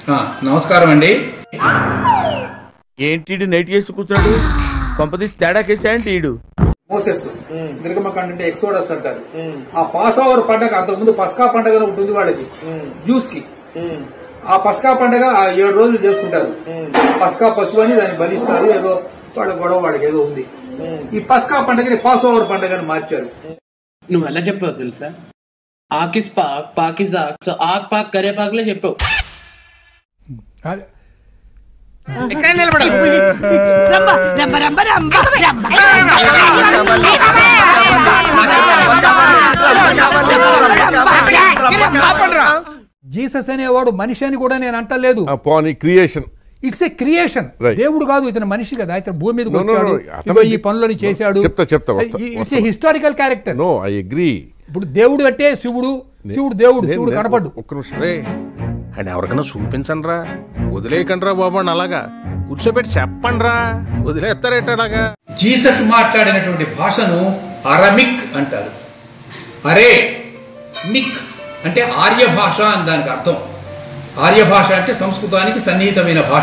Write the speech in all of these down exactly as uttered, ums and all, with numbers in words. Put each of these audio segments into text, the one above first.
నమస్కారం అండి. ఏంటి నైట్ చేసి కూర్చున్నాడు? కొంపదీసి తేడా కేసా ఏంటి? ఈడు మోసెస్ నిర్గమకాండ అంటే ఎక్సోడస్ అంటారు. ఆ పాస్ ఓవర్ పండగ అంతకుముందు పస్కా పండగ ఉంటుంది వాళ్ళకి, జ్యూస్ కి. ఆ పస్కా పండగ ఏడు రోజులు చేసుకుంటారు. పస్కా పశువు అని దాన్ని బలిస్తారు. ఏదో వాళ్ళ గొడవ వాళ్ళకి ఏదో ఉంది. ఈ పస్కా పండగని పాస్ ఓవర్ పండగని మార్చారు. నువ్వు ఎలా చెప్పావు తెలుసా? ఆకిస్ పాక్ పాకిస్ ఆక్, సో ఆక్ పాక్ కరే పాక్లే చెప్పావు. ఎక్కడ నిలబడాలి? జీసస్ అనేవాడు మనిషి అని కూడా నేను అంటలేదు. Creation, it's a creation. దేవుడు కాదు, ఇతను మనిషి కదా. ఇతను భూమి మీదకి వచ్చాడు, ఈ పనులని చేశాడు. It's a historical character. No I agree. ఇప్పుడు దేవుడు అంటే శివుడు, శివుడు దేవుడు, శివుడు కనపడ్డు. ఒక్క నిమిషం అండ్ ఎవరికైనా చూపించండి రా, వదిలేయకండి రా బాబు అని అలాగా కూర్చోబెట్టి చెప్పండి రా, వదిలేస్తారేట అలాగా. జీసస్ మాట్లాడినటువంటి భాషను అరమిక్ అంటారు. అరే మిక్ అంటే ఆర్య భాష అని దానికి అర్థం. ఆర్య భాష అంటే సంస్కృతానికి సన్నిహితమైన భాష.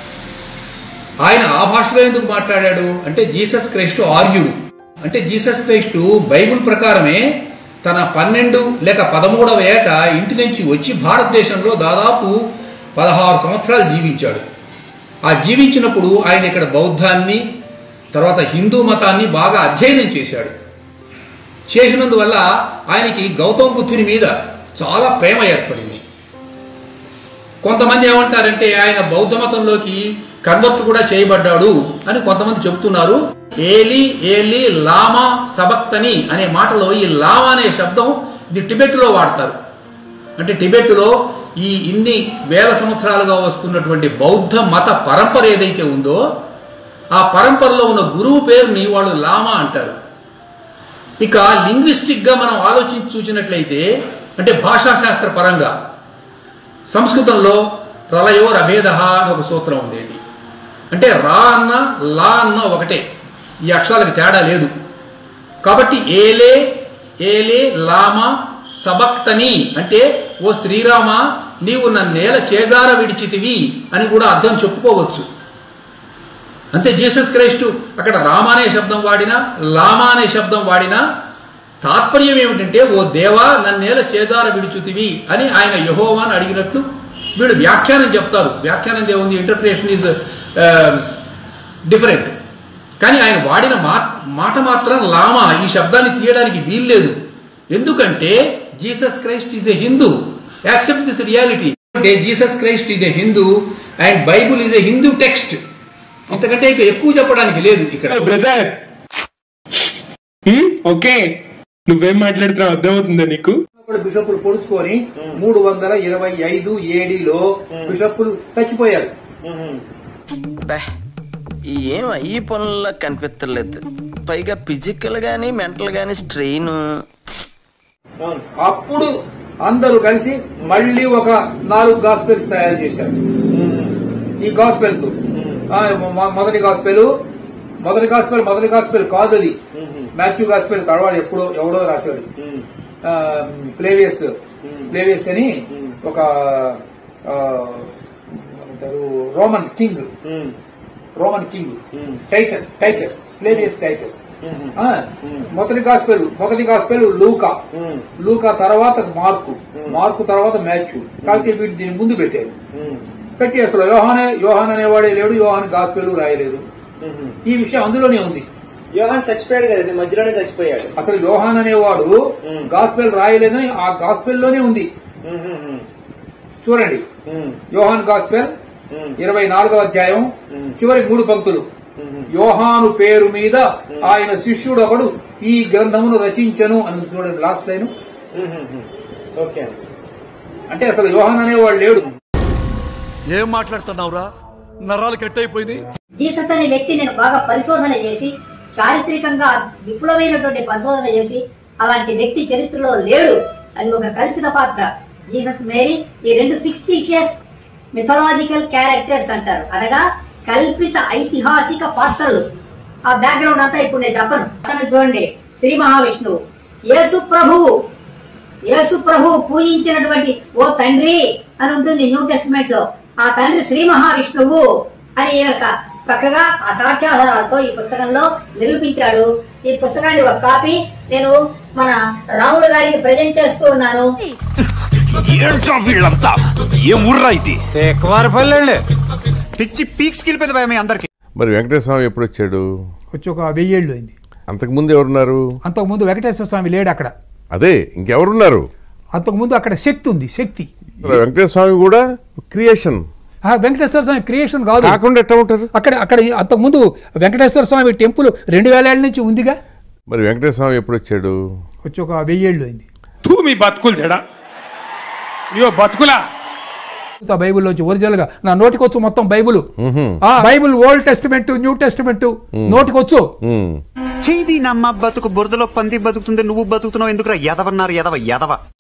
ఆయన ఆ భాషలో ఎందుకు మాట్లాడాడు అంటే జీసస్ క్రైస్టు ఆర్యుడు. అంటే జీసస్ క్రైస్టు బైబుల్ ప్రకారమే తన పన్నెండు లేక పదమూడవ ఏట ఇంటి నుంచి వచ్చి భారతదేశంలో దాదాపు పదహారు సంవత్సరాలు జీవించాడు. ఆ జీవించినప్పుడు ఆయన ఇక్కడ బౌద్ధాన్ని, తర్వాత హిందూ మతాన్ని బాగా అధ్యయనం చేశాడు. చేసినందువల్ల ఆయనకి గౌతమ బుద్ధుని మీద చాలా ప్రేమ ఏర్పడింది. కొంతమంది ఏమంటారంటే ఆయన బౌద్ధ మతంలోకి కన్వర్ట్ కూడా చేయబడ్డాడు అని కొంతమంది చెప్తున్నారు. ఏలి ఏలి లామా సబక్తని అనే మాటలో ఈ లామా అనే శబ్దం ఇది టిబెట్ లో వాడతారు. అంటే టిబెట్ లో ఈ ఇన్ని వేల సంవత్సరాలుగా వస్తున్నటువంటి బౌద్ధ మత పరంపర ఏదైతే ఉందో ఆ పరంపరలో ఉన్న గురువు పేరుని వాళ్ళు లామా అంటారు. ఇక లింగ్విస్టిక్ గా మనం ఆలోచించి చూసినట్లయితే అంటే భాషాశాస్త్ర పరంగా సంస్కృతంలో రలయో రభేద అని ఒక సూత్రం ఉండేది. అంటే రా అన్న లా అన్న ఒకటే, ఈ అక్షరాలకు తేడా లేదు. కాబట్టి ఏలే ఏలే లామా సబక్తని అంటే ఓ శ్రీరామ నీవు నన్నేల చేగార విడిచితివి అని కూడా అర్థం చెప్పుకోవచ్చు. అంతే జీసస్ క్రైస్టు అక్కడ రామ అనే శబ్దం వాడినా లామా అనే శబ్దం వాడినా తాత్పర్యం ఏమిటంటే ఓ దేవా నన్నేల చేదార విడిచుతివి అని ఆయన యెహోవాను అడిగినట్లు వీళ్ళు వ్యాఖ్యానం చెప్తారు. వ్యాఖ్యానం ఏముంది, ఇంటర్ప్రిటేషన్ ఈజ్ డిఫరెంట్. కానీ ఆయన వాడిన మాట మాత్రం లామా, ఈ శబ్దాన్ని తీయడానికి వీల్లేదు. ఎందుకంటే Jesus Christ is a Hindu. Accept this reality. అంటే Jesus Christ is a Hindu and Bible is a Hindu text. ఇంతకంటే ఇక ఎక్కువ చెప్పడానికి లేదు ఇక్కడ. బ్రదర్ ఓకే, నువ్వేం మాట్లాడుతున్నావు అర్థమవుతుందా నీకు? బిషప్పులు పొడుచుకొని మూడు వందల ఇరవై ఐదు ఏడీలో బిషప్పులు చచ్చిపోయారు. ఏం ఈ పనుల్లో కనిపించలేదు. పైగా ఫిజికల్ గానీ మెంటల్ గానీ స్ట్రెయిన్. అప్పుడు అందరూ కలిసి మళ్లీ ఒక నాలుగు గాస్పెల్స్ తయారు చేశారు. ఈ గాస్పెల్స్ మొదటి గాస్పెల్ మొదటి గాస్పెల్ మొదటి గాస్పెల్ కాదు, అది మాథ్యూ గాస్పెల్ తర్వాత ఎప్పుడో ఎవడో రాశాడు. ఫ్లేవియస్ ఫ్లేవియస్ అని ఒక Roman king Roman king Titus Titus Flavius Titus. మొదటి గాస్పెల్ మొదటి గాస్పెల్ లూకా లూకా తర్వాత మార్కు మార్కు తర్వాత మాథ్యూ. కాబట్టి వీటి దీన్ని ముందు పెట్టారు. పెట్టి అసలు యోహానే యోహాన్ అనేవాడే లేడు, యోహాన్ గాస్పెల్ రాయలేదు. ఈ విషయం అందులోనే ఉంది. యోహాన్ చచ్చిపోయాడు కదండి, మధ్యలోనే చచ్చిపోయాడు. అసలు యోహాన్ అనేవాడు గాస్పెల్ రాయలేదని ఆ గాస్పెల్ లోనే ఉంది. చూడండి, యోహాన్ గాస్పెల్ ఇరవై నాలుగవ అధ్యాయం చివరి మూడు పంక్తులు. యోహాను పేరు మీద ఆయన శిష్యుడు ఒకడు ఈ గ్రంథమును రచించను అని చూడండి లాస్ట్ లైన్. అంటే అసలు యోహాన్ అనేవాడు లేడు. ఏం మాట్లాడుతున్నావురా, నరాలు కట్ అయిపోయింది. జీసస్ అనే వ్యక్తి నేను బాగా పరిశోధన చేసి చారిత్రకంగా విపులమైనటువంటి పరిశోధన చేసి అలాంటి వ్యక్తి చరిత్రలో లేడు. అది ఒక కల్పిత పాత్ర. జీసస్, మేరీ ఈ రెండు ఫిక్సిషియస్ మిథలాజికల్ క్యారెక్టర్స్ అంటారు, అనగా కల్పిత ఐతిహాసిక పాత్రలు. ఆ బ్యాక్గ్రౌండ్ అంతా ఇప్పుడు నేను చెప్పను. చూడండి, శ్రీ మహావిష్ణువు యేసు ప్రభువు యేసు ప్రభువు పూజించినటువంటి ఓ తండ్రి అని ఉంటుంది న్యూ టెస్టిమెంట్ లో. ఆ తండ్రి శ్రీ మహావిష్ణువు అని ఈయన చక్కగా ఆ సాక్ష్యాధారాలతో ఈ పుస్తకంలో నిరూపించాడు. ఈ పుస్తకాన్ని ఒక కాపీ నేను మన రాముడు గారికి ప్రజెంట్ చేస్తూ ఉన్నాను. మరి వెంకటేశ్వర స్వామి ఎప్పుడు వచ్చాడు? వచ్చి ఒక వెయ్యేళ్ళు అయింది. అంతకు ముందు ఎవరున్నారు? అంతకు ముందు వెంకటేశ్వర స్వామి లేడు అక్కడ. అదే ఇంకెవరున్నారు? అంతకు ముందు అక్కడ శక్తి ఉంది. శక్తి వెంకటేశ్వర స్వామి కూడా క్రియేషన్. వెంకటేశ్వర స్వామి క్రియేషన్ కాదు. కాకుండా ఎట్లా ఉంటారు? అక్కడ అక్కడ అంతకు ముందు వెంకటేశ్వర స్వామి టెంపుల్ రెండు వేల ఏళ్ళ నుంచి ఉందిగా. మరి వెంకటేశ్వర స్వామి ఎప్పుడు వచ్చాడు? వచ్చి ఒక వెయ్యేళ్ళు అయింది. మీ బతుకులు చెడా బతుకులా బైబుల్లోంచి ఒరిజినల్ గా నా నోటికొచ్చు మొత్తం Bible. Bible Old Testament, New Testament నోటికొచ్చు. చేది నమ్మ బతుకు బురదలో పంది బతుకుతుంది, నువ్వు బతుకుతున్నావు ఎందుకురా ఎదవన్నారు ఎదవ ఎదవ